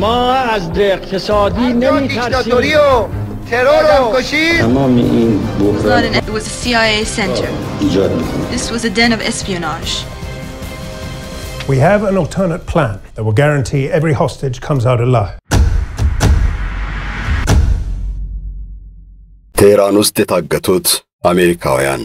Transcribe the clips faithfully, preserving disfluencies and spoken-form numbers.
ما از اقتصادی نمی‌ترسیم. تمام این بحران It was a C I A center. ایجاد می‌کنه. This was a den of espionage. We have an alternate plan that will guarantee every hostage comes out alive. ቴህራን ውስጥ የታገቱት አሜሪካውያን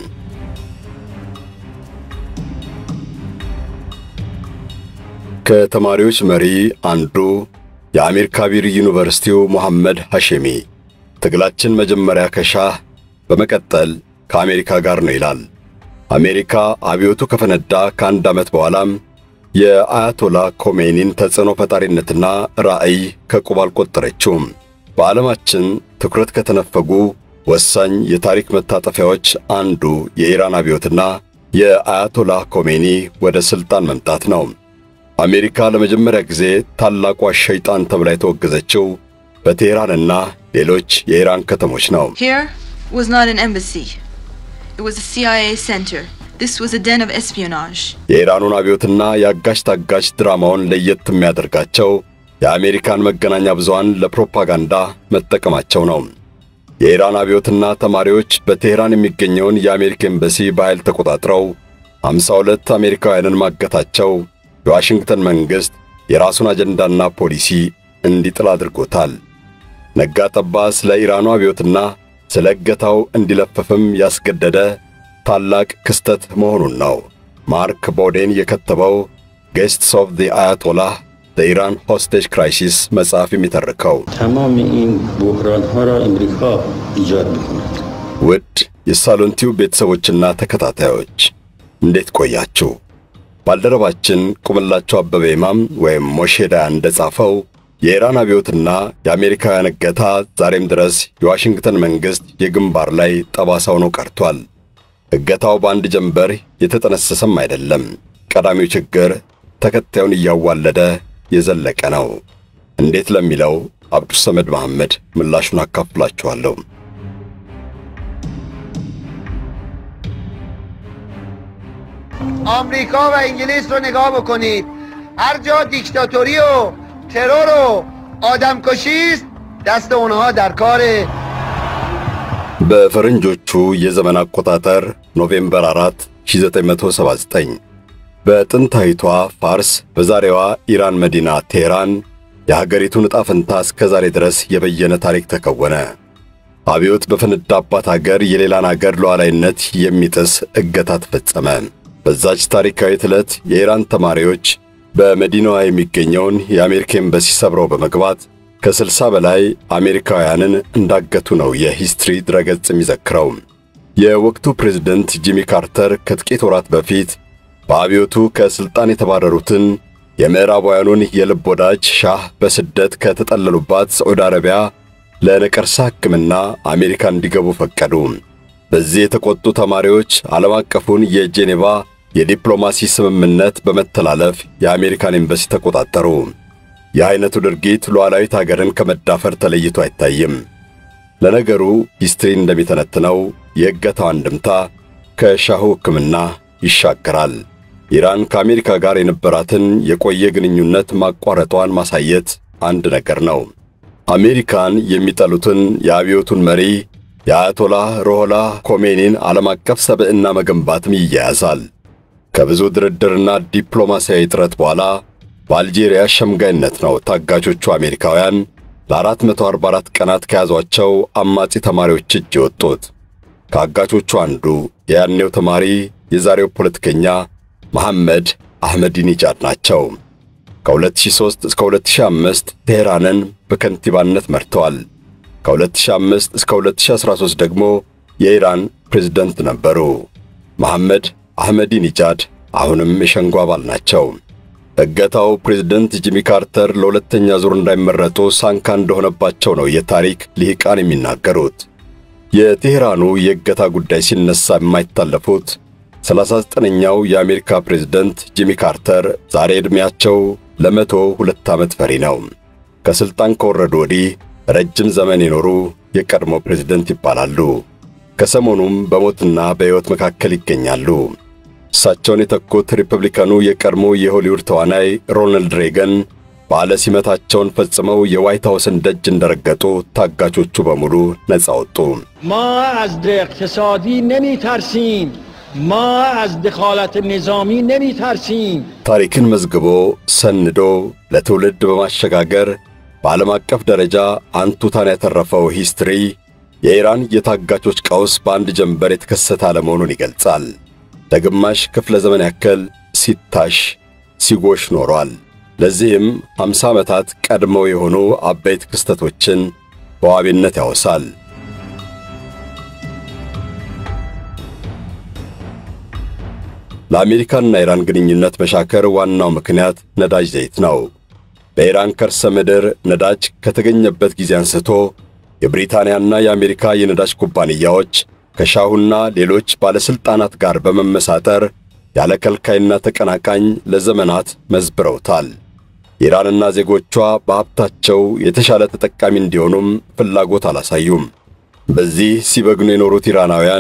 ከተማሪዎች መሪ አንዱ የአሜሪካ ቢር ዩኒቨርሲቲው መሐመድ ሐሺሚ ትግላችን መጀመሪያ ከሻህ በመቀጠል ከአሜሪካ ጋር ነው ይላል። አሜሪካ አብዮቱ ከፈነዳ ከአንድ ዓመት በኋላም የአያቶላ ኮሜኒን ተጽዕኖ ፈጣሪነትና ራዕይ ከቁብ አልቆጠረችውም። በዓለማችን ትኩረት ከተነፈጉ ወሳኝ የታሪክ መታጠፊያዎች አንዱ የኢራን አብዮትና የአያቶላ ኮሜኒ ወደ ስልጣን መምጣት ነው። አሜሪካ ለመጀመሪያ ጊዜ ታላቋ ሸይጣን ተብላ የተወገዘችው በቴህራንና ሌሎች የኢራን ከተሞች ነው። Here was not an embassy. It was a C I A center. This was a den of espionage. የኢራኑን አብዮትና የአጋሽ ታጋሽ ድራማውን ለየት የሚያደርጋቸው የአሜሪካን መገናኛ ብዙሃን ለፕሮፓጋንዳ መጠቀማቸው ነው። የኢራን አብዮትና ተማሪዎች በቴህራን የሚገኘውን የአሜሪካ ኤምባሲ በኃይል ተቆጣጥረው ሃምሳ ሁለት አሜሪካውያንን ማገታቸው የዋሽንግተን መንግስት የራሱን አጀንዳና ፖሊሲ እንዲጥል አድርጎታል። ነጋ ጠባ ስለ ኢራኑ አብዮትና ስለ እገታው እንዲለፈፍም ያስገደደ ታላቅ ክስተት መሆኑን ነው ማርክ ቦዴን የከተበው Guests of the Ayatollah the Iran Hostage Crisis መጽሐፍ የሚተርከው። تمام این بحران ها را امریکا ایجاد می‌کند. ውድ የሳሎንቲው ቤተሰቦችና ተከታታዮች እንዴት ቆያችሁ? ባልደረባችን ቁምላቸው አበበ ኢማም ወይም ሞሼዳ እንደጻፈው የኢራን አብዮትና የአሜሪካውያን እገታ ዛሬም ድረስ የዋሽንግተን መንግስት የግንባር ላይ ጠባሳው ነው ቀርቷል። እገታው በአንድ ጀንበር የተጠነሰሰም አይደለም። ቀዳሚው ችግር ተከታዩን እያዋለደ የዘለቀ ነው። እንዴት ለሚለው አብዱስ ሰመድ መሐመድ ምላሹን አካፍላችኋለሁ። آمریکا و انگلیس رو نگاه بکنید. هر جا دیکتاتوری و ترور و آدمکشی است دست اونها در کاره. በፈረንጆቹ የዘመን አቆጣጠር ኖቬምበር አራት ሺህ ዘጠኝ መቶ ሰባ ዘጠኝ በጥንታዊቷ ፋርስ በዛሬዋ ኢራን መዲና ቴህራን የሀገሪቱን ዕጣ ፈንታ እስከ ዛሬ ድረስ የበየነ ታሪክ ተከወነ። አብዮት በፈነዳባት ሀገር የሌላን ሀገር ሉዓላዊነት የሚጥስ እገታ ተፈጸመ። በዛች ታሪካዊት ዕለት የኢራን ተማሪዎች በመዲናዋ የሚገኘውን የአሜሪካ ኤምባሲ ሰብረው በመግባት ከስልሳ በላይ አሜሪካውያንን እንዳገቱ ነው የሂስትሪ ድረገጽ የሚዘክረው። የወቅቱ ፕሬዝዳንት ጂሚ ካርተር ከጥቂት ወራት በፊት በአብዮቱ ከስልጣን የተባረሩትን የምዕራባውያኑን የልብ ወዳጅ ሻህ በስደት ከተጠለሉባት ሳዑዲ አረቢያ ለነቀርሳ ሕክምና አሜሪካ እንዲገቡ ፈቀዱ። በዚህ የተቆጡ ተማሪዎች ዓለም አቀፉን የጄኔቫ የዲፕሎማሲ ስምምነት በመተላለፍ የአሜሪካን ኤምባሲ ተቆጣጠሩ። የአይነቱ ድርጊት ሉዓላዊት ሀገርን ከመዳፈር ተለይቶ አይታይም። ለነገሩ ሂስትሪ እንደሚተነትነው የእገታው አንድምታ ከሻሁ ሕክምና ይሻገራል። ኢራን ከአሜሪካ ጋር የነበራትን የቆየ ግንኙነት ማቋረጧን ማሳየት አንድ ነገር ነው። አሜሪካን የሚጠሉትን የአብዮቱን መሪ የአያቶላህ ሩሆላህ ኮሜኒን ዓለም አቀፍ ሰብዕና መገንባትም ይያያዛል። ከብዙ ድርድርና ዲፕሎማሲያዊ ጥረት በኋላ በአልጄሪያ ሸምጋይነት ነው ታጋቾቹ አሜሪካውያን ለአራት መቶ አርባ አራት ቀናት ከያዟቸው አማጺ ተማሪዎች እጅ የወጡት። ከአጋቾቹ አንዱ የያኔው ተማሪ የዛሬው ፖለቲከኛ መሐመድ አህመዲኒጃድ ናቸው። ከሁለት ሺህ ሦስት እስከ ሁለት ሺህ አምስት ቴህራንን በከንቲባነት መርተዋል። ከሁለት ሺህ አምስት እስከ ሁለት ሺህ አስራ ሦስት ደግሞ የኢራን ፕሬዝዳንት ነበሩ። መሐመድ አህመዲኒጃድ አሁንም የሸንጎ አባል ናቸው። እገታው ፕሬዝዳንት ጂሚ ካርተር ለሁለተኛ ዙር እንዳይመረጡ ሳንካ እንደሆነባቸው ነው የታሪክ ልሂቃን የሚናገሩት። የቴህራኑ የእገታ ጉዳይ ሲነሳ የማይታለፉት ሰላሳ ዘጠነኛው የአሜሪካ ፕሬዝዳንት ጂሚ ካርተር ዛሬ ዕድሜያቸው ለመቶ ሁለት ዓመት ፈሪ ነው። ከስልጣን ከወረዱ ወዲህ ረጅም ዘመን የኖሩ የቀድሞ ፕሬዝዳንት ይባላሉ። ከሰሞኑም በሞትና በሕይወት መካከል ይገኛሉ። እሳቸውን የተኩት ሪፐብሊካኑ የቀድሞ የሆሊውድ ተዋናይ ሮናልድ ሬገን ባለ ሲመታቸውን ፈጽመው የዋይት ሃውስን ደጅ እንደረገጡ ታጋቾቹ በሙሉ ነፃ ወጡ። ما از اقتصادی نمیترسیم ما از دخالت نظامی نمیترسیم ታሪክን መዝግቦ ሰንዶ ለትውልድ በማሸጋገር በዓለም አቀፍ ደረጃ አንቱታን ያተረፈው ሂስትሪ የኢራን የታጋቾች ቀውስ በአንድ ጀንበር የተከሰተ አለመሆኑን ይገልጻል። ለግማሽ ክፍለ ዘመን ያክል ሲታሽ ሲጎሽ ኖሯል። ለዚህም ሃምሳ ዓመታት ቀድመው የሆኑ አበይት ክስተቶችን በዋቢነት ያወሳል። ለአሜሪካና ኢራን ግንኙነት መሻከር ዋናው ምክንያት ነዳጅ ዘይት ነው። በኢራን ከርሰ ምድር ነዳጅ ከተገኘበት ጊዜ አንስቶ የብሪታንያና የአሜሪካ የነዳጅ ኩባንያዎች ከሻሁና ሌሎች ባለስልጣናት ጋር በመመሳጠር ያለ ከልካይና ተቀናቃኝ ለዘመናት መዝብረውታል። ኢራንና ዜጎቿ በሀብታቸው የተሻለ ተጠቃሚ እንዲሆኑም ፍላጎት አላሳዩም። በዚህ ሲበግኑ የኖሩት ኢራናውያን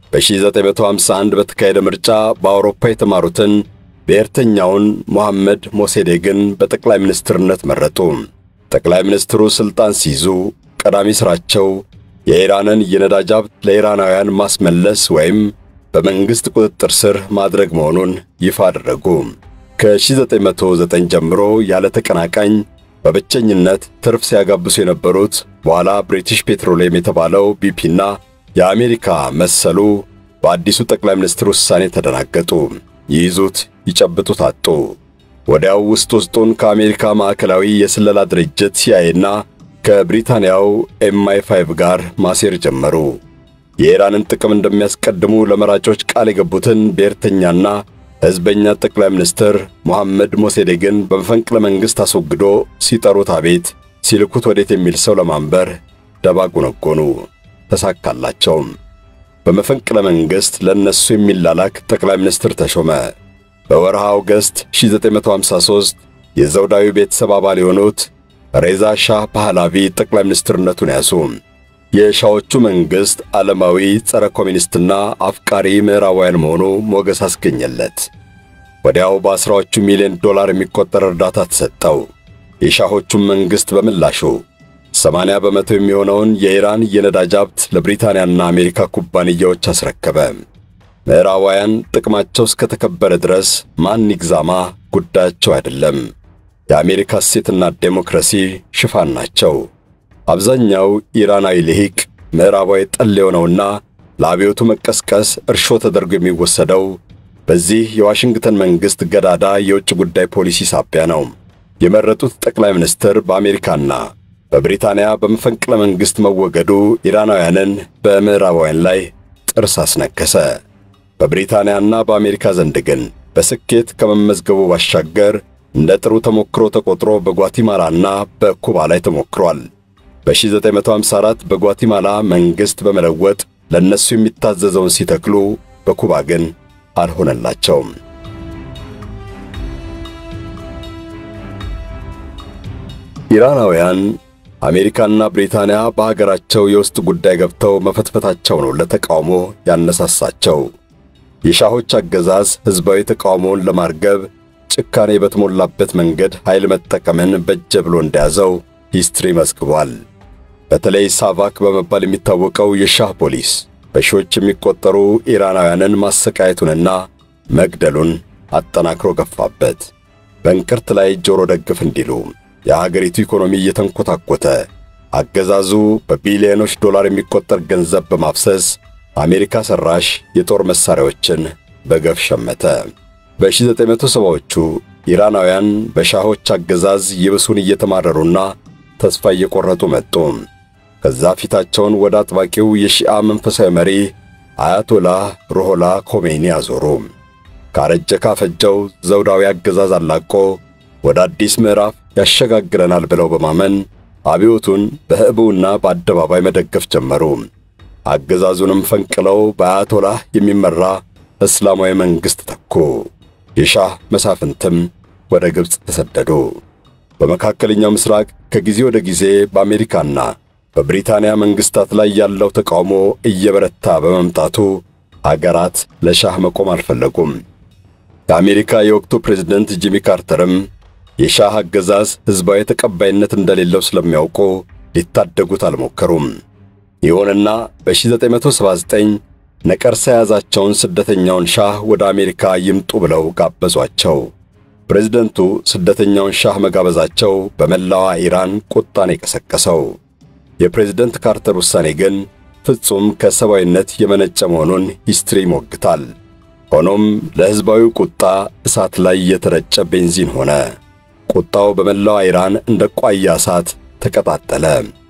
በ1951 በተካሄደ ምርጫ በአውሮፓ የተማሩትን ብሔርተኛውን ሙሐመድ ሞሴዴግን በጠቅላይ ሚኒስትርነት መረጡ። ጠቅላይ ሚኒስትሩ ስልጣን ሲይዙ ቀዳሚ ስራቸው የኢራንን የነዳጅ ሀብት ለኢራናውያን ማስመለስ ወይም በመንግስት ቁጥጥር ስር ማድረግ መሆኑን ይፋ አደረጉ። ከ1909 ጀምሮ ያለ ተቀናቃኝ በብቸኝነት ትርፍ ሲያጋብሱ የነበሩት በኋላ ብሪቲሽ ፔትሮሊየም የተባለው ቢፒና የአሜሪካ መሰሉ በአዲሱ ጠቅላይ ሚኒስትር ውሳኔ ተደናገጡ። ይይዙት ይጨብጡት አጡ። ወዲያው ውስጥ ውስጡን ከአሜሪካ ማዕከላዊ የስለላ ድርጅት ሲአይኤና ከብሪታንያው ኤም አይ ፋይቭ ጋር ማሴር ጀመሩ። የኢራንን ጥቅም እንደሚያስቀድሙ ለመራጮች ቃል የገቡትን ብሔርተኛና ሕዝበኛ ጠቅላይ ሚኒስትር ሙሐመድ ሞሴዴግን በመፈንቅለ መንግሥት አስወግዶ ሲጠሩት አቤት ሲልኩት ወዴት የሚል ሰው ለማንበር ደባጉነጎኑ። ተሳካላቸው። በመፈንቅለ መንግሥት ለነሱ የሚላላክ ጠቅላይ ሚኒስትር ተሾመ። በወርሃ ኦገስት ሺህ ዘጠኝ መቶ ሃምሳ ሦስት የዘውዳዊ ቤተሰብ አባል የሆኑት ሬዛ ሻህ ፓህላቪ ጠቅላይ ሚኒስትርነቱን ያዙ። የሻዎቹ መንግሥት ዓለማዊ ጸረ ኮሚኒስትና አፍቃሪ ምዕራባውያን መሆኑ ሞገስ አስገኘለት። ወዲያው በአስራዎቹ ሚሊዮን ዶላር የሚቆጠር እርዳታ ተሰጠው። የሻሆቹም መንግሥት በምላሹ ሰማንያ በመቶ የሚሆነውን የኢራን የነዳጅ ሀብት ለብሪታንያና አሜሪካ ኩባንያዎች አስረከበ። ምዕራባውያን ጥቅማቸው እስከተከበረ ድረስ ማን ይግዛማ ጉዳያቸው አይደለም። የአሜሪካ እሴትና ዴሞክራሲ ሽፋን ናቸው። አብዛኛው ኢራናዊ ልሂቅ ምዕራባዊ ጠል የሆነውና ለአብዮቱ መቀስቀስ እርሾ ተደርጎ የሚወሰደው በዚህ የዋሽንግተን መንግሥት ገዳዳ የውጭ ጉዳይ ፖሊሲ ሳቢያ ነው። የመረጡት ጠቅላይ ሚኒስትር በአሜሪካና በብሪታንያ በመፈንቅለ መንግሥት መወገዱ ኢራናውያንን በምዕራባውያን ላይ ጥርስ አስነከሰ። በብሪታንያና በአሜሪካ ዘንድ ግን በስኬት ከመመዝገቡ ባሻገር እንደ ጥሩ ተሞክሮ ተቆጥሮ በጓቲማላና በኩባ ላይ ተሞክሯል። በ1954 በጓቲማላ መንግሥት በመለወጥ ለነሱ የሚታዘዘውን ሲተክሉ በኩባ ግን አልሆነላቸውም። ኢራናውያን አሜሪካና ብሪታንያ በሀገራቸው የውስጥ ጉዳይ ገብተው መፈትፈታቸው ነው ለተቃውሞ ያነሳሳቸው። የሻሆች አገዛዝ ሕዝባዊ ተቃውሞውን ለማርገብ ጭካኔ በተሞላበት መንገድ ኃይል መጠቀምን በጀ ብሎ እንደያዘው ሂስትሪ መዝግቧል። በተለይ ሳቫክ በመባል የሚታወቀው የሻህ ፖሊስ በሺዎች የሚቆጠሩ ኢራናውያንን ማሰቃየቱንና መግደሉን አጠናክሮ ገፋበት። በእንቅርት ላይ ጆሮ ደግፍ እንዲሉ የሀገሪቱ ኢኮኖሚ እየተንኮታኮተ አገዛዙ በቢሊዮኖች ዶላር የሚቆጠር ገንዘብ በማፍሰስ አሜሪካ ሰራሽ የጦር መሳሪያዎችን በገፍ ሸመተ። በ1970ዎቹ ኢራናውያን በሻሆች አገዛዝ ይብሱን እየተማረሩና ተስፋ እየቆረጡ መጡ። ከዛ ፊታቸውን ወደ አጥባቂው የሺዓ መንፈሳዊ መሪ አያቶላህ ሩሆላ ኮሜኒ አዞሩ። ካረጀ ካፈጀው ዘውዳዊ አገዛዝ አላቆ ወደ አዲስ ምዕራፍ ያሸጋግረናል ብለው በማመን አብዮቱን በህቡና በአደባባይ መደገፍ ጀመሩ። አገዛዙንም ፈንቅለው በአያቶላህ የሚመራ እስላማዊ መንግሥት ተኩ። የሻህ መሳፍንትም ወደ ግብጽ ተሰደዱ። በመካከለኛው ምስራቅ ከጊዜ ወደ ጊዜ በአሜሪካና በብሪታንያ መንግስታት ላይ ያለው ተቃውሞ እየበረታ በመምጣቱ አገራት ለሻህ መቆም አልፈለጉም። የአሜሪካ የወቅቱ ፕሬዝዳንት ጂሚ ካርተርም የሻህ አገዛዝ ሕዝባዊ ተቀባይነት እንደሌለው ስለሚያውቁ ሊታደጉት አልሞከሩም። ይሁንና በ1979 ነቀርሳ የያዛቸውን ስደተኛውን ሻህ ወደ አሜሪካ ይምጡ ብለው ጋበዟቸው። ፕሬዝደንቱ ስደተኛውን ሻህ መጋበዛቸው በመላዋ ኢራን ቁጣን የቀሰቀሰው። የፕሬዝደንት ካርተር ውሳኔ ግን ፍጹም ከሰብአዊነት የመነጨ መሆኑን ሂስትሪ ይሞግታል። ሆኖም ለሕዝባዊ ቁጣ እሳት ላይ የተረጨ ቤንዚን ሆነ። ቁጣው በመላዋ ኢራን እንደ ቋያ እሳት ተቀጣጠለ።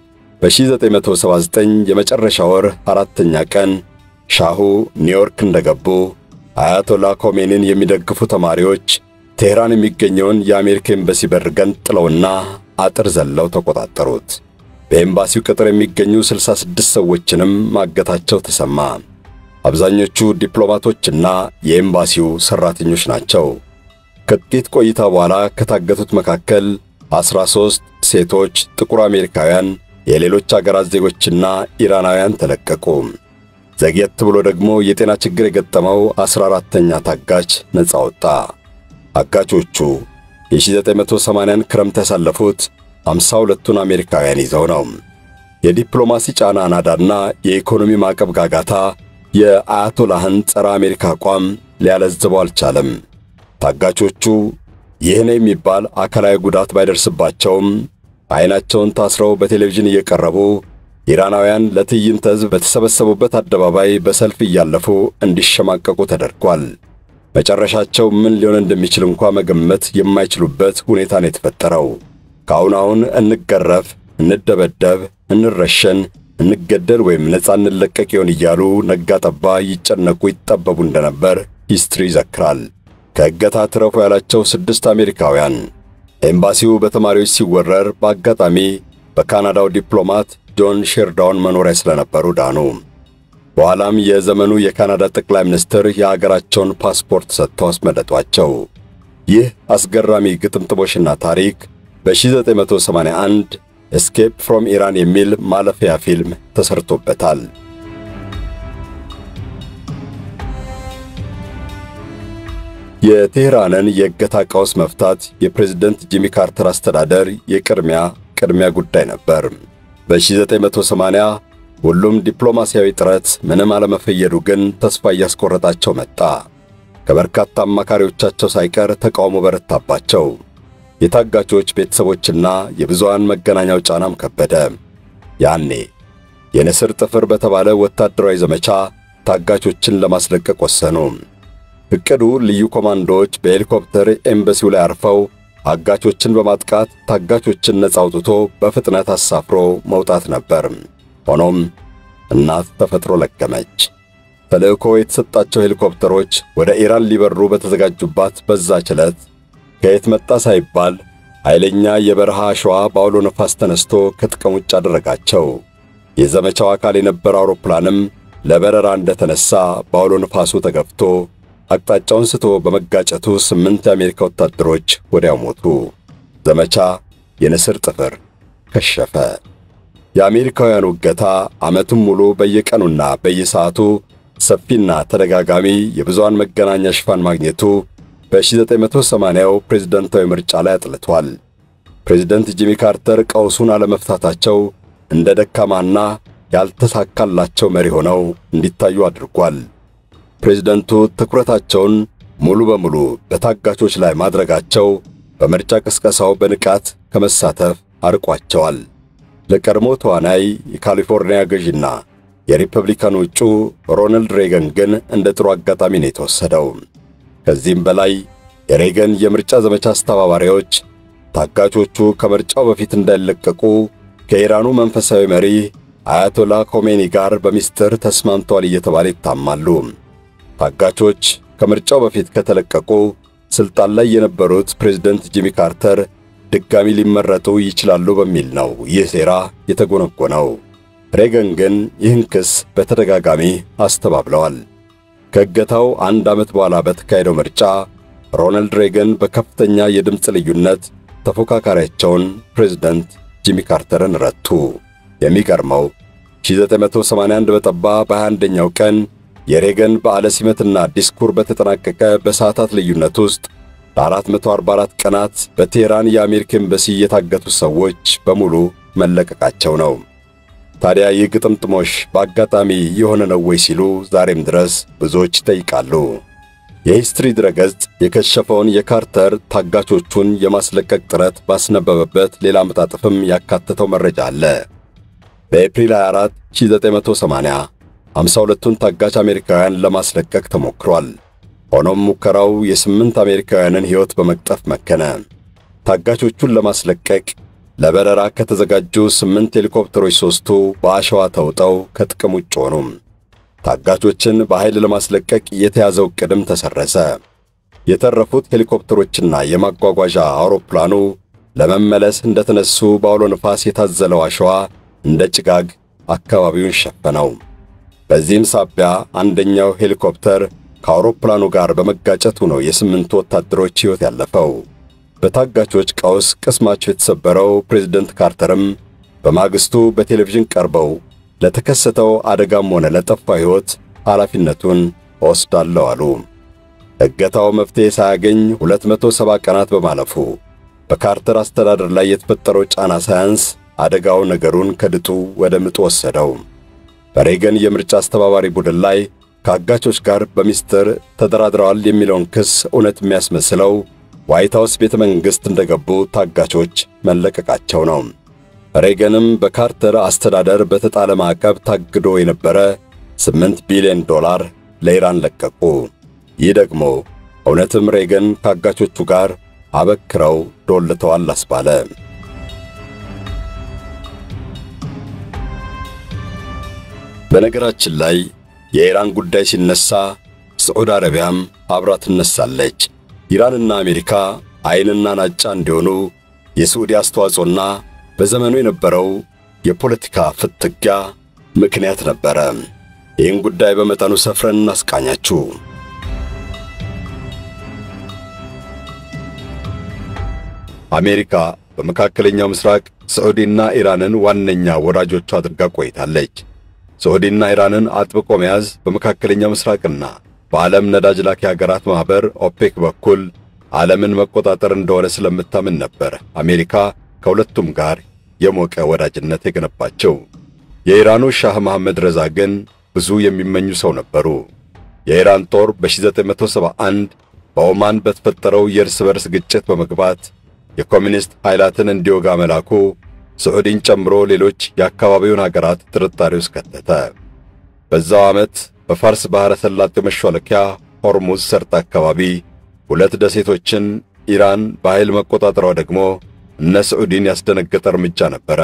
በ1979 የመጨረሻ ወር አራተኛ ቀን ሻሁ ኒውዮርክ እንደገቡ አያቶላ ኮሜኒን የሚደግፉ ተማሪዎች ቴህራን የሚገኘውን የአሜሪካ ኤምባሲ በር ገንጥለውና አጥር ዘለው ተቆጣጠሩት። በኤምባሲው ቅጥር የሚገኙ ስልሳ ስድስት ሰዎችንም ማገታቸው ተሰማ። አብዛኞቹ ዲፕሎማቶችና የኤምባሲው ሰራተኞች ናቸው። ከጥቂት ቆይታ በኋላ ከታገቱት መካከል አስራ ሦስት ሴቶች፣ ጥቁር አሜሪካውያን፣ የሌሎች አገራት ዜጎችና ኢራናውያን ተለቀቁ። ዘግየት ብሎ ደግሞ የጤና ችግር የገጠመው አስራ አራተኛ ታጋች ነፃ ወጣ። አጋቾቹ የ1980ን ክረምት ያሳለፉት ሃምሳ ሁለቱን አሜሪካውያን ይዘው ነው። የዲፕሎማሲ ጫና ናዳና የኢኮኖሚ ማዕቀብ ጋጋታ የአያቶላህን ጸረ አሜሪካ አቋም ሊያለዝበው አልቻለም። ታጋቾቹ ይህን የሚባል አካላዊ ጉዳት ባይደርስባቸውም አይናቸውን ታስረው በቴሌቪዥን እየቀረቡ ኢራናውያን ለትዕይንተ ሕዝብ በተሰበሰቡበት አደባባይ በሰልፍ እያለፉ እንዲሸማቀቁ ተደርጓል። መጨረሻቸው ምን ሊሆን እንደሚችል እንኳ መገመት የማይችሉበት ሁኔታ ነው የተፈጠረው። ከአሁን አሁን እንገረፍ፣ እንደበደብ፣ እንረሸን፣ እንገደል ወይም ነፃ እንለቀቅ ይሆን እያሉ ነጋ ጠባ ይጨነቁ ይጠበቡ እንደነበር ሂስትሪ ይዘክራል። ከእገታ ትረፉ ያላቸው ስድስት አሜሪካውያን ኤምባሲው በተማሪዎች ሲወረር በአጋጣሚ በካናዳው ዲፕሎማት ጆን ሼርዳውን መኖሪያ ስለነበሩ ዳኑ። በኋላም የዘመኑ የካናዳ ጠቅላይ ሚኒስትር የአገራቸውን ፓስፖርት ሰጥተው አስመለጧቸው። ይህ አስገራሚ ግጥምጥሞሽና ታሪክ በ1981 ኤስኬፕ ፍሮም ኢራን የሚል ማለፊያ ፊልም ተሰርቶበታል። የቴህራንን የእገታ ቀውስ መፍታት የፕሬዝደንት ጂሚ ካርተር አስተዳደር የቅድሚያ ቅድሚያ ጉዳይ ነበር። በ1980 ሁሉም ዲፕሎማሲያዊ ጥረት ምንም አለመፈየዱ ግን ተስፋ እያስቆረጣቸው መጣ። ከበርካታ አማካሪዎቻቸው ሳይቀር ተቃውሞ በረታባቸው። የታጋቾች ቤተሰቦችና የብዙሃን መገናኛው ጫናም ከበደ። ያኔ የንስር ጥፍር በተባለ ወታደራዊ ዘመቻ ታጋቾችን ለማስለቀቅ ወሰኑ። እቅዱ ልዩ ኮማንዶዎች በሄሊኮፕተር ኤምባሲው ላይ አርፈው አጋቾችን በማጥቃት ታጋቾችን ነፃ አውጥቶ በፍጥነት አሳፍሮ መውጣት ነበር። ሆኖም እናት ተፈጥሮ ለቀመች። ተልእኮ የተሰጣቸው ሄሊኮፕተሮች ወደ ኢራን ሊበሩ በተዘጋጁባት በዛች ዕለት ከየት መጣ ሳይባል ኃይለኛ የበረሃ አሸዋ በአውሎ ነፋስ ተነስቶ ከጥቅም ውጭ አደረጋቸው። የዘመቻው አካል የነበረው አውሮፕላንም ለበረራ እንደተነሳ በአውሎ ነፋሱ ተገፍቶ አቅጣጫውን ስቶ በመጋጨቱ ስምንት የአሜሪካ ወታደሮች ወዲያው ሞቱ። ዘመቻ የንስር ጥፍር ከሸፈ። የአሜሪካውያኑ እገታ ዓመቱን ሙሉ በየቀኑና በየሰዓቱ ሰፊና ተደጋጋሚ የብዙሃን መገናኛ ሽፋን ማግኘቱ በ1980ው ፕሬዝደንታዊ ምርጫ ላይ አጥልቷል። ፕሬዝደንት ጂሚ ካርተር ቀውሱን አለመፍታታቸው እንደ ደካማና ያልተሳካላቸው መሪ ሆነው እንዲታዩ አድርጓል። ፕሬዝደንቱ ትኩረታቸውን ሙሉ በሙሉ በታጋቾች ላይ ማድረጋቸው በምርጫ ቅስቀሳው በንቃት ከመሳተፍ አርቋቸዋል። ለቀድሞ ተዋናይ የካሊፎርኒያ ገዢና የሪፐብሊካኑ እጩ ሮናልድ ሬገን ግን እንደ ጥሩ አጋጣሚ ነው የተወሰደው። ከዚህም በላይ የሬገን የምርጫ ዘመቻ አስተባባሪዎች ታጋቾቹ ከምርጫው በፊት እንዳይለቀቁ ከኢራኑ መንፈሳዊ መሪ አያቶላ ኮሜኒ ጋር በሚስጥር ተስማምተዋል እየተባለ ይታማሉ። ታጋቾች ከምርጫው በፊት ከተለቀቁ ስልጣን ላይ የነበሩት ፕሬዝደንት ጂሚ ካርተር ድጋሚ ሊመረጡ ይችላሉ በሚል ነው ይህ ሴራ የተጎነጎነው። ሬገን ግን ይህን ክስ በተደጋጋሚ አስተባብለዋል። ከእገታው አንድ ዓመት በኋላ በተካሄደው ምርጫ ሮናልድ ሬገን በከፍተኛ የድምፅ ልዩነት ተፎካካሪያቸውን ፕሬዝደንት ጂሚ ካርተርን ረቱ። የሚገርመው ሺህ ዘጠኝ መቶ ሰማንያ አንድ በጠባ በሃያ አንደኛው ቀን የሬገን በዓለ ሲመትና ዲስኩር በተጠናቀቀ በሰዓታት ልዩነት ውስጥ ለ444 ቀናት በቴህራን የአሜሪካ ኤምባሲ የታገቱ ሰዎች በሙሉ መለቀቃቸው ነው። ታዲያ ይህ ግጥምጥሞሽ በአጋጣሚ የሆነ ነው ወይ ሲሉ ዛሬም ድረስ ብዙዎች ይጠይቃሉ። የሂስትሪ ድረገጽ የከሸፈውን የካርተር ታጋቾቹን የማስለቀቅ ጥረት ባስነበበበት ሌላ መጣጥፍም ያካተተው መረጃ አለ። በኤፕሪል ሃያ አራት ሺህ ዘጠኝ መቶ ሰማንያ ሃምሳ ሁለቱን ታጋች አሜሪካውያን ለማስለቀቅ ተሞክሯል። ሆኖም ሙከራው የስምንት አሜሪካውያንን ሕይወት በመቅጠፍ መከነ። ታጋቾቹን ለማስለቀቅ ለበረራ ከተዘጋጁ ስምንት ሄሊኮፕተሮች ሦስቱ በአሸዋ ተውጠው ከጥቅም ውጭ ሆኑ። ታጋቾችን በኃይል ለማስለቀቅ የተያዘው ቅድም ተሰረዘ። የተረፉት ሄሊኮፕተሮችና የማጓጓዣ አውሮፕላኑ ለመመለስ እንደተነሱ በአውሎ ንፋስ የታዘለው አሸዋ እንደ ጭጋግ አካባቢውን ሸፈነው። በዚህም ሳቢያ አንደኛው ሄሊኮፕተር ከአውሮፕላኑ ጋር በመጋጨቱ ነው የስምንቱ ወታደሮች ሕይወት ያለፈው። በታጋቾች ቀውስ ቅስማቸው የተሰበረው ፕሬዝዳንት ካርተርም በማግስቱ በቴሌቪዥን ቀርበው ለተከሰተው አደጋም ሆነ ለጠፋው ሕይወት ኃላፊነቱን ወስዳለሁ አሉ። እገታው መፍትሄ ሳያገኝ ሁለት መቶ ሰባ ቀናት በማለፉ በካርተር አስተዳደር ላይ የተፈጠረው ጫና ሳያንስ አደጋው ነገሩን ከድጡ ወደ ምጡ ወሰደው። በሬገን የምርጫ አስተባባሪ ቡድን ላይ ከአጋቾች ጋር በሚስጥር ተደራድረዋል የሚለውን ክስ እውነት የሚያስመስለው ዋይት ሃውስ ቤተ መንግሥት እንደገቡ ታጋቾች መለቀቃቸው ነው። ሬገንም በካርተር አስተዳደር በተጣለ ማዕቀብ ታግዶ የነበረ ስምንት ቢሊዮን ዶላር ለኢራን ለቀቁ። ይህ ደግሞ እውነትም ሬገን ካጋቾቹ ጋር አበክረው ዶልተዋል አስባለ። በነገራችን ላይ የኢራን ጉዳይ ሲነሳ ሳዑዲ አረቢያም አብራ ትነሳለች። ኢራንና አሜሪካ አይንና ናጫ እንዲሆኑ የሳዑዲ አስተዋጽኦና በዘመኑ የነበረው የፖለቲካ ፍትጊያ ምክንያት ነበረ። ይህን ጉዳይ በመጠኑ ሰፍረን እናስቃኛችሁ። አሜሪካ በመካከለኛው ምስራቅ ሳዑዲና ኢራንን ዋነኛ ወዳጆቿ አድርጋ ቆይታለች። ሳዑዲና ኢራንን አጥብቆ መያዝ በመካከለኛው ምስራቅና በዓለም ነዳጅ ላኪ ሀገራት ማህበር ኦፔክ በኩል ዓለምን መቆጣጠር እንደሆነ ስለምታምን ነበር አሜሪካ ከሁለቱም ጋር የሞቀ ወዳጅነት የገነባቸው። የኢራኑ ሻህ መሐመድ ረዛ ግን ብዙ የሚመኙ ሰው ነበሩ። የኢራን ጦር በ1971 በኦማን በተፈጠረው የእርስ በርስ ግጭት በመግባት የኮሚኒስት ኃይላትን እንዲወጋ መላኩ ሳዑዲን ጨምሮ ሌሎች የአካባቢውን ሀገራት ጥርጣሬ ውስጥ ከተተ። በዛው ዓመት በፋርስ ባህረ ሰላጤ መሿለኪያ ሆርሙዝ ሰርጥ አካባቢ ሁለት ደሴቶችን ኢራን በኃይል መቆጣጠሯ ደግሞ እነ ሳዑዲን ያስደነገጠ እርምጃ ነበረ።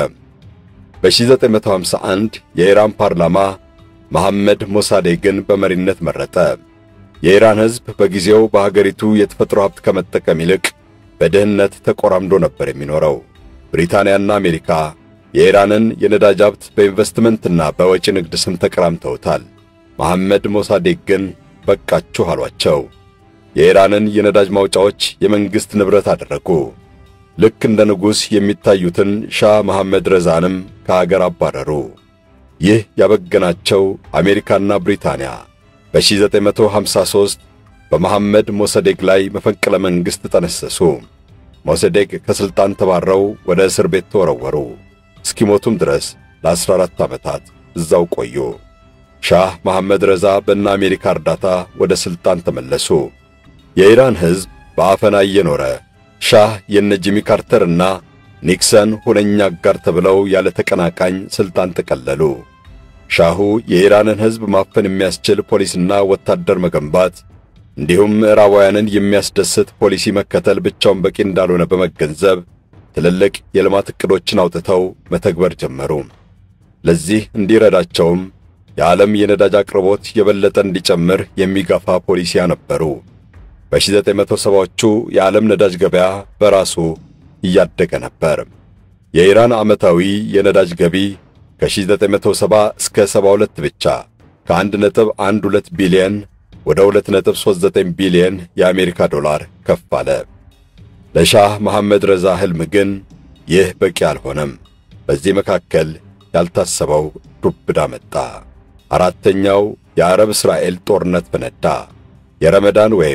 በ1951 የኢራን ፓርላማ መሐመድ ሞሳዴግን በመሪነት መረጠ። የኢራን ሕዝብ በጊዜው በሀገሪቱ የተፈጥሮ ሀብት ከመጠቀም ይልቅ በድህነት ተቆራምዶ ነበር የሚኖረው። ብሪታንያና አሜሪካ የኢራንን የነዳጅ ሀብት በኢንቨስትመንትና በወጪ ንግድ ስም ተቀራምተውታል። መሐመድ ሞሳዴግ ግን በቃችሁ አሏቸው። የኢራንን የነዳጅ ማውጫዎች የመንግስት ንብረት አደረጉ። ልክ እንደ ንጉስ የሚታዩትን ሻህ መሐመድ ረዛንም ከሀገር አባረሩ። ይህ ያበገናቸው አሜሪካና ብሪታንያ በ1953 በመሐመድ ሞሳዴግ ላይ መፈንቅለ መንግስት ተነሰሱ። ሞሳዴግ ከስልጣን ተባረው ወደ እስር ቤት ተወረወሩ። እስኪሞቱም ድረስ ለ14 ዓመታት እዛው ቆዩ። ሻህ መሐመድ ረዛ በእነ አሜሪካ እርዳታ ወደ ስልጣን ተመለሱ። የኢራን ሕዝብ በአፈና እየኖረ ሻህ የነ ጂሚ ካርተርና ኒክሰን ሁነኛ አጋር ተብለው ያለ ተቀናቃኝ ስልጣን ተቀለሉ። ሻሁ የኢራንን ሕዝብ ማፈን የሚያስችል ፖሊስና ወታደር መገንባት እንዲሁም ምዕራባውያንን የሚያስደስት ፖሊሲ መከተል ብቻውን በቂ እንዳልሆነ በመገንዘብ ትልልቅ የልማት ዕቅዶችን አውጥተው መተግበር ጀመሩ። ለዚህ እንዲረዳቸውም የዓለም የነዳጅ አቅርቦት የበለጠ እንዲጨምር የሚገፋ ፖሊሲ ነበሩ። በ1970ዎቹ የዓለም ነዳጅ ገበያ በራሱ እያደገ ነበር። የኢራን ዓመታዊ የነዳጅ ገቢ ከ1970 እስከ ሰባ ሁለት ብቻ ከ1.12 ቢሊዮን ወደ ሁለት ነጥብ ሶስት ዘጠኝ ቢሊዮን የአሜሪካ ዶላር ከፍ አለ። ለሻህ መሐመድ ረዛ ህልም ግን ይህ በቂ አልሆነም። በዚህ መካከል ያልታሰበው ዱብዳ መጣ። አራተኛው የአረብ እስራኤል ጦርነት ፈነዳ። የረመዳን ወይም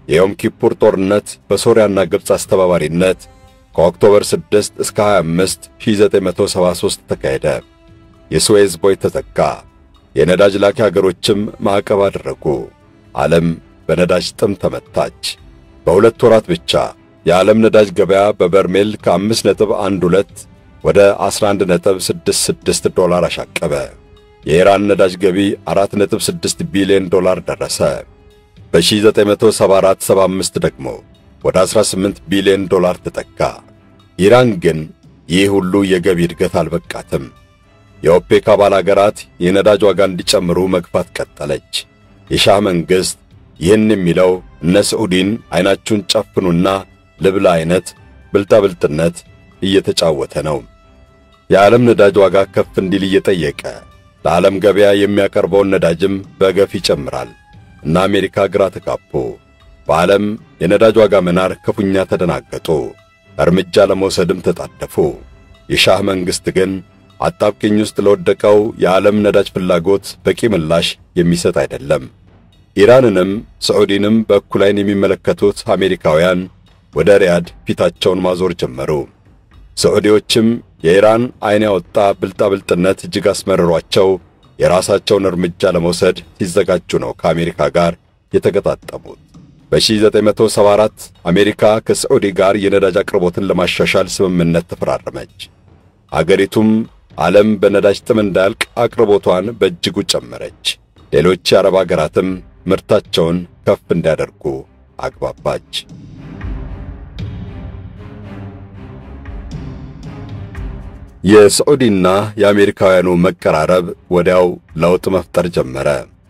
የዮም ኪፑር ጦርነት በሶሪያና ግብጽ አስተባባሪነት ከኦክቶበር ስድስት እስከ ሃያ አምስት ሺህ ዘጠኝ መቶ ሰባ ሦስት ተካሄደ። የሱዌዝ ቦይ ተዘጋ። የነዳጅ ላኪ ሀገሮችም ማዕቀብ አደረጉ። ዓለም በነዳጅ ጥም ተመታች። በሁለት ወራት ብቻ የዓለም ነዳጅ ገበያ በበርሜል ከአምስት ነጥብ አንድ ሁለት ወደ አስራ አንድ ነጥብ ስድስት ስድስት ዶላር አሻቀበ። የኢራን ነዳጅ ገቢ አራት ነጥብ ስድስት ቢሊዮን ዶላር ደረሰ። በ1974 75 ደግሞ ወደ አስራ ስምንት ቢሊዮን ዶላር ተጠጋ። ኢራን ግን ይህ ሁሉ የገቢ እድገት አልበቃትም። የኦፔክ አባል አገራት የነዳጅ ዋጋ እንዲጨምሩ መግፋት ቀጠለች። የሻህ መንግሥት ይህን የሚለው እነ ሳዑዲን አይናችሁን ጨፍኑና ልብላ አይነት ብልጣብልጥነት እየተጫወተ ነው። የዓለም ነዳጅ ዋጋ ከፍ እንዲል እየጠየቀ ለዓለም ገበያ የሚያቀርበውን ነዳጅም በገፍ ይጨምራል እና አሜሪካ ግራ ተጋቡ። በዓለም የነዳጅ ዋጋ መናር ክፉኛ ተደናገጡ። እርምጃ ለመውሰድም ተጣደፉ። የሻህ መንግሥት ግን አጣብቂኝ ውስጥ ለወደቀው የዓለም ነዳጅ ፍላጎት በቂ ምላሽ የሚሰጥ አይደለም። ኢራንንም ሳዑዲንም በእኩል ዓይን የሚመለከቱት አሜሪካውያን ወደ ሪያድ ፊታቸውን ማዞር ጀመሩ። ሳዑዲዎችም የኢራን ዓይን ያወጣ ብልጣብልጥነት እጅግ አስመረሯቸው። የራሳቸውን እርምጃ ለመውሰድ ሲዘጋጁ ነው ከአሜሪካ ጋር የተገጣጠሙት። በ1974 አሜሪካ ከሳዑዲ ጋር የነዳጅ አቅርቦትን ለማሻሻል ስምምነት ተፈራረመች። አገሪቱም ዓለም በነዳጅ ጥም እንዳያልቅ አቅርቦቷን በእጅጉ ጨመረች። ሌሎች የአረብ አገራትም ምርታቸውን ከፍ እንዲያደርጉ አግባባች። የሳዑዲና የአሜሪካውያኑ መቀራረብ ወዲያው ለውጥ መፍጠር ጀመረ።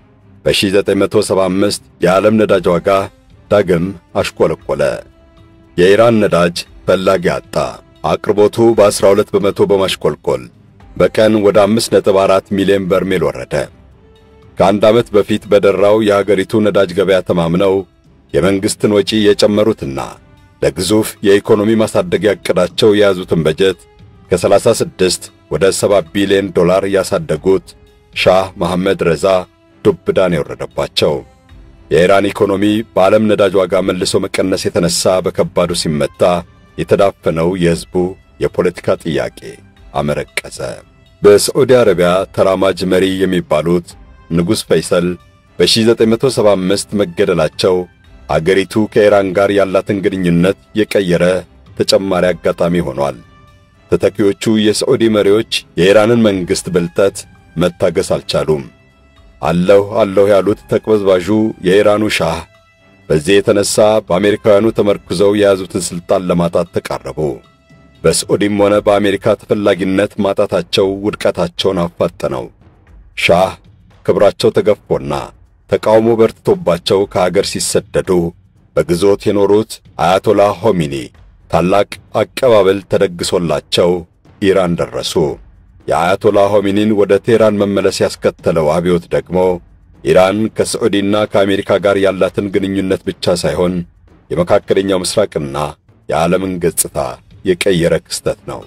በ1975 የዓለም ነዳጅ ዋጋ ዳግም አሽቆለቆለ። የኢራን ነዳጅ ፈላጊ አጣ። አቅርቦቱ በ12 በመቶ በማሽቆልቆል በቀን ወደ አምስት ነጥብ አራት ሚሊዮን በርሜል ወረደ። ከአንድ ዓመት በፊት በደራው የሀገሪቱ ነዳጅ ገበያ ተማምነው የመንግሥትን ወጪ የጨመሩትና ለግዙፍ የኢኮኖሚ ማሳደጊያ ዕቅዳቸው የያዙትን በጀት ከሰላሳ ስድስት ወደ ሰባ ቢሊዮን ዶላር ያሳደጉት ሻህ መሐመድ ረዛ ዱብዳን የወረደባቸው። የኢራን ኢኮኖሚ በዓለም ነዳጅ ዋጋ መልሶ መቀነስ የተነሳ በከባዱ ሲመታ የተዳፈነው የሕዝቡ የፖለቲካ ጥያቄ አመረቀዘ። በሳዑዲ አረቢያ ተራማጅ መሪ የሚባሉት ንጉሥ ፈይሰል በ1975 መገደላቸው አገሪቱ ከኢራን ጋር ያላትን ግንኙነት የቀየረ ተጨማሪ አጋጣሚ ሆኗል። ተተኪዎቹ የሳዑዲ መሪዎች የኢራንን መንግሥት ብልጠት መታገስ አልቻሉም። አለሁ አለሁ ያሉት ተቅበዝባዡ የኢራኑ ሻህ በዚህ የተነሳ በአሜሪካውያኑ ተመርኩዘው የያዙትን ሥልጣን ለማጣት ተቃረቡ። በሳዑዲም ሆነ በአሜሪካ ተፈላጊነት ማጣታቸው ውድቀታቸውን አፋጠነው። ሻህ ክብራቸው ተገፎና ተቃውሞ በርትቶባቸው ከአገር ሲሰደዱ በግዞት የኖሩት አያቶላህ ሆሚኒ ታላቅ አቀባበል ተደግሶላቸው ኢራን ደረሱ። የአያቶላህ ሆሚኒን ወደ ቴህራን መመለስ ያስከተለው አብዮት ደግሞ ኢራን ከሳዑዲና ከአሜሪካ ጋር ያላትን ግንኙነት ብቻ ሳይሆን የመካከለኛው ምስራቅና የዓለምን ገጽታ የቀየረ ክስተት ነው።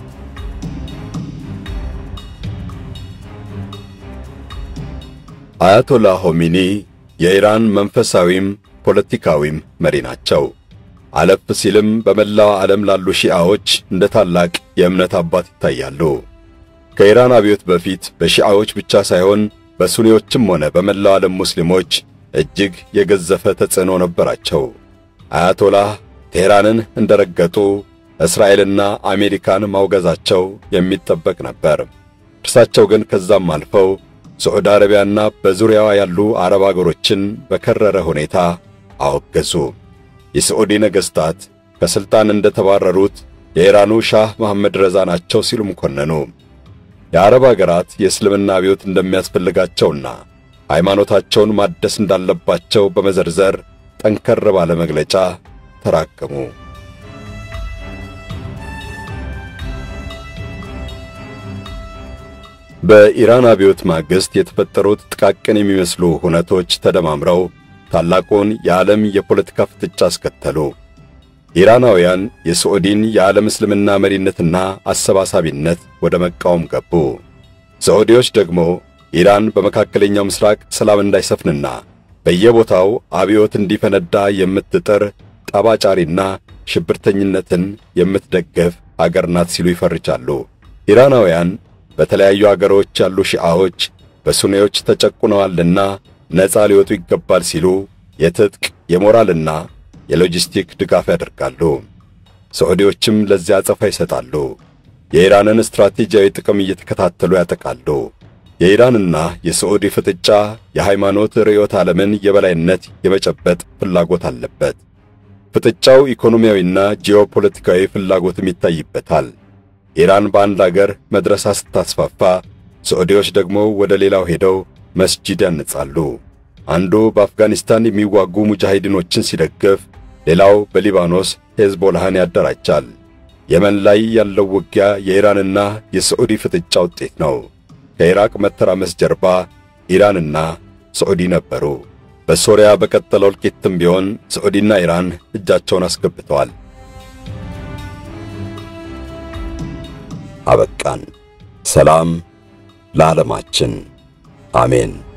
አያቶላህ ሆሚኒ የኢራን መንፈሳዊም ፖለቲካዊም መሪ ናቸው። አለፍ ሲልም በመላው ዓለም ላሉ ሺዓዎች እንደ ታላቅ የእምነት አባት ይታያሉ። ከኢራን አብዮት በፊት በሺዓዎች ብቻ ሳይሆን በሱኒዎችም ሆነ በመላው ዓለም ሙስሊሞች እጅግ የገዘፈ ተጽዕኖ ነበራቸው። አያቶላህ ቴህራንን እንደረገጡ እስራኤልና አሜሪካን ማውገዛቸው የሚጠበቅ ነበር። እርሳቸው ግን ከዛም አልፈው ሳዑዲ አረቢያና በዙሪያዋ ያሉ አረብ አገሮችን በከረረ ሁኔታ አወገዙ። የሳዑዲ ነገሥታት ከሥልጣን እንደተባረሩት የኢራኑ ሻህ መሐመድ ረዛ ናቸው ሲሉም ኮነኑ። የአረብ አገራት የእስልምና አብዮት እንደሚያስፈልጋቸውና ሃይማኖታቸውን ማደስ እንዳለባቸው በመዘርዘር ጠንከር ባለ መግለጫ ተራከሙ። በኢራን አብዮት ማግስት የተፈጠሩት ጥቃቅን የሚመስሉ ሁነቶች ተደማምረው ታላቁን የዓለም የፖለቲካ ፍጥጫ አስከተሉ። ኢራናውያን የሳዑዲን የዓለም እስልምና መሪነትና አሰባሳቢነት ወደ መቃወም ገቡ። ሳዑዲዎች ደግሞ ኢራን በመካከለኛው ምስራቅ ሰላም እንዳይሰፍንና በየቦታው አብዮት እንዲፈነዳ የምትጥር ጠባጫሪና ሽብርተኝነትን የምትደግፍ አገር ናት ሲሉ ይፈርጃሉ። ኢራናውያን በተለያዩ አገሮች ያሉ ሺዓዎች በሱኒዎች ተጨቁነዋልና ነፃ ሊወጡ ይገባል ሲሉ የትጥቅ የሞራልና የሎጂስቲክ ድጋፍ ያደርጋሉ። ሳዑዲዎችም ለዚያ አጸፋ ይሰጣሉ። የኢራንን ስትራቴጂያዊ ጥቅም እየተከታተሉ ያጠቃሉ። የኢራንና የሳዑዲ ፍጥጫ የሃይማኖት ርዕዮተ ዓለምን የበላይነት የመጨበጥ ፍላጎት አለበት። ፍጥጫው ኢኮኖሚያዊና ጂኦፖለቲካዊ ፍላጎትም ይታይበታል። ኢራን በአንድ አገር መድረሳ ስታስፋፋ፣ ሳዑዲዎች ደግሞ ወደ ሌላው ሄደው መስጂድ ያንጻሉ። አንዱ በአፍጋኒስታን የሚዋጉ ሙጃሂዲኖችን ሲደግፍ፣ ሌላው በሊባኖስ ሄዝቦላህን ያደራጃል። የመን ላይ ያለው ውጊያ የኢራንና የሳዑዲ ፍጥጫ ውጤት ነው። ከኢራቅ መተራመስ ጀርባ ኢራንና ሳዑዲ ነበሩ። በሶሪያ በቀጠለው እልቂትም ቢሆን ሳዑዲና ኢራን እጃቸውን አስገብተዋል። አበቃን። ሰላም ለዓለማችን። አሜን።